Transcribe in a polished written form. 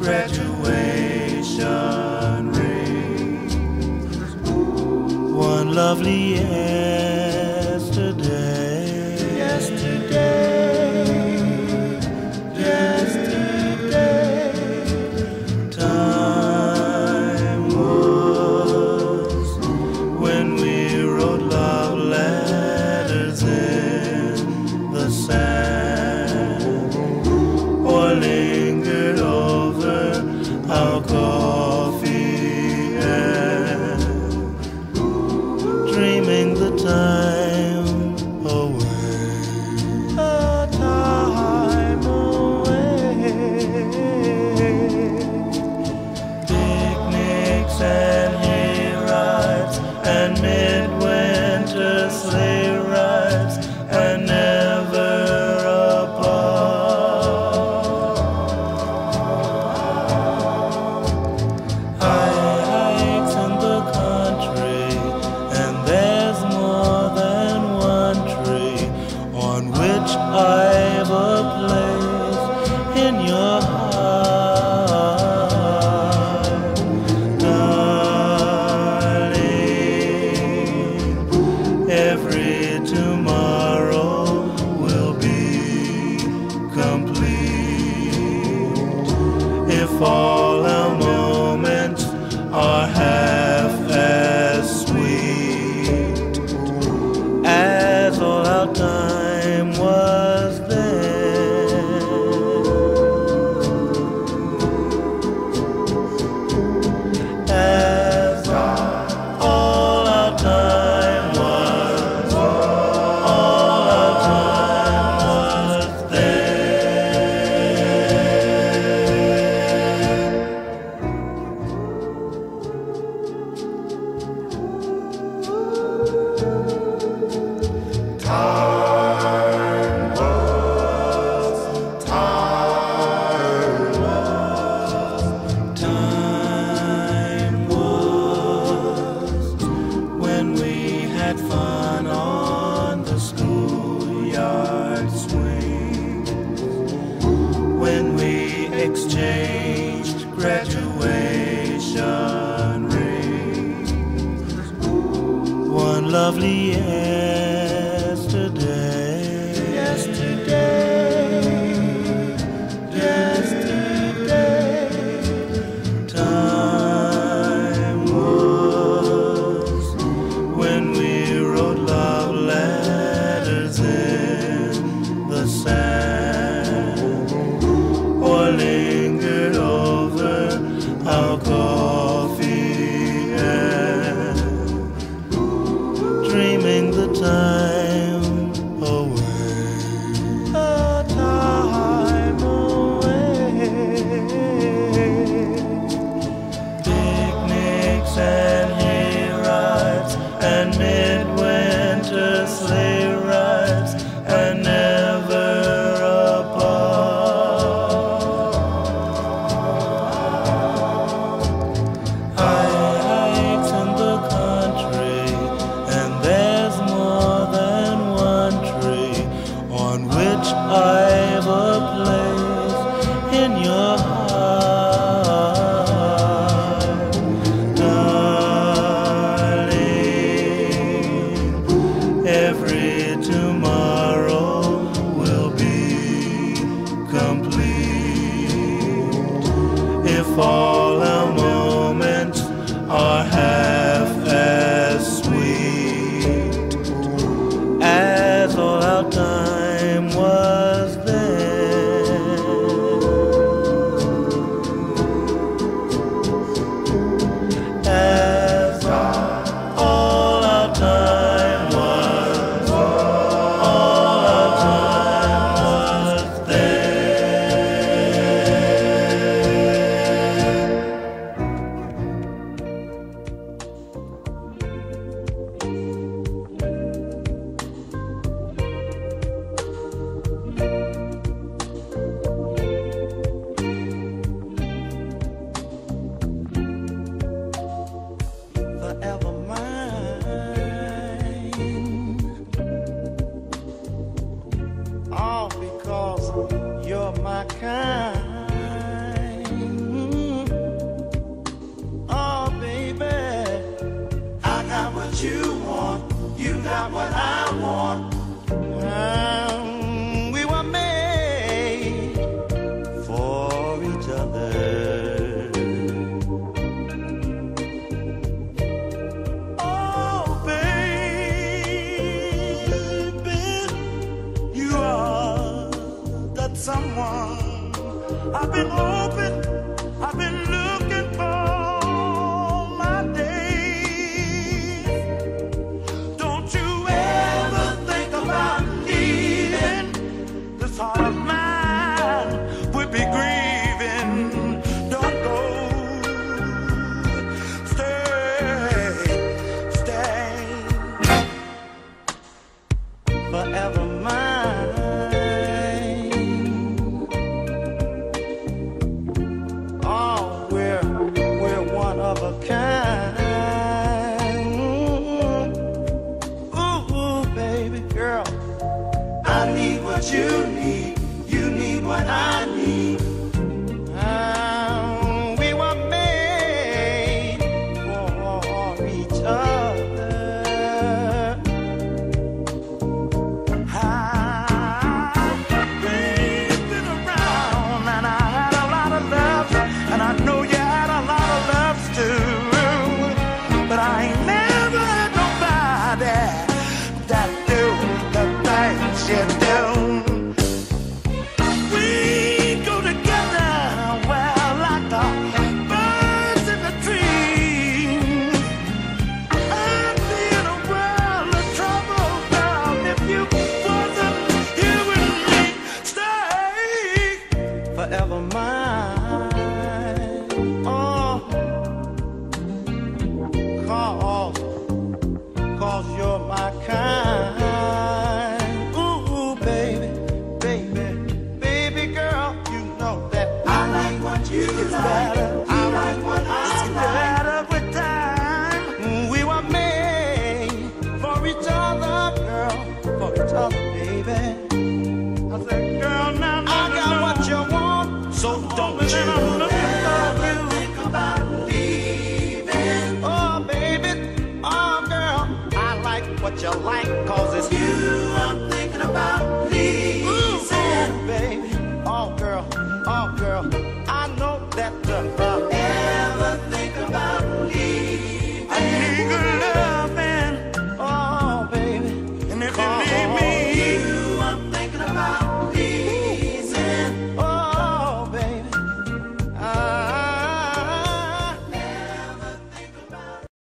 graduation rings. One lovely yesterday, time was when we wrote love letters in the sand, or lingered over our coffee and dreaming the time away, picnics and hayrides and midwinter sleigh rides, and never apart. Hikes in the country, and there's more than one tree on which I've a place in your heart, darling. Every tomorrow will be complete if all our moments are half as sweet as all our time was then. As all our time was, all our time was then. Time was when we had fun on the schoolyard swing, when we exchanged graduation rings. One lovely yesterday, time was when we wrote love letters in the sand, or lingered over our coffee and dreaming the time away, picnics and hayrides and midwinter sleigh rides, and never apart. Hikes in the country, and there's more than one tree on which I've a place in your heart, darling. Every tomorrow will be complete if all our moments are half as sweet as all our time was then. As all our time was, all our time was then. Oh, baby, you are that someone I've been hoping, I've been looking for my days. Don't you ever think about leaving this heart of mine would be grieving. Don't go, stay forever mine. Oh, we're one of a kind. Ooh, baby girl, I need what you need. You need what I need. We were made for each other. I've been around and I had a lot of love, and I know you had a lot of loves too. But I ain't never had nobody that do the things you do. We go together well like the birds in the trees. I'd be in a world of trouble, girl, if you wasn't here with me. Stay forever mine. Oh, cause you're my kind. Ooh, baby, baby girl, you know that I like what you like. I like what I like. Better with time. We were made for each other, girl, for each other, baby. I said, girl, now I got what you want, so don't you ever think about leaving. Oh, baby, oh, girl, I like what you like, cause it's you.